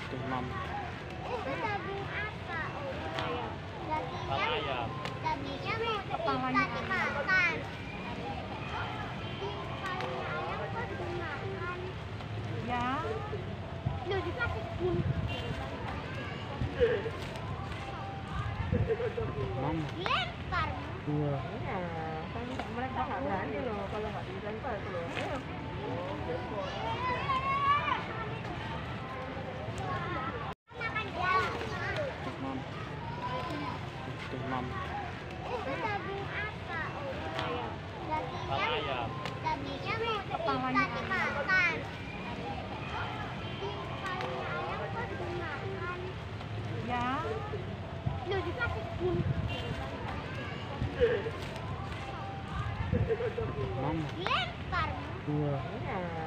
Demam. Itu daging apa? Ayam. Kepala ayam. Dagingnya mau dimakan. Daging ayam kok dimakan? Ya. Loh, dikasih kunyit. Mama. Lempar. Iya. Iya, kan mereka nggak berani loh kalau nggak dilempar itu loh. Ayo. Makan jalan. Demam. Demam. Itu daging apa? Ayam. Kepala ayam. Dagingnya mau dimakan. Daging ayam kok dimakan? Ya. Loh, dikasih kunyit. Mama. Lempar. Iya. Iya,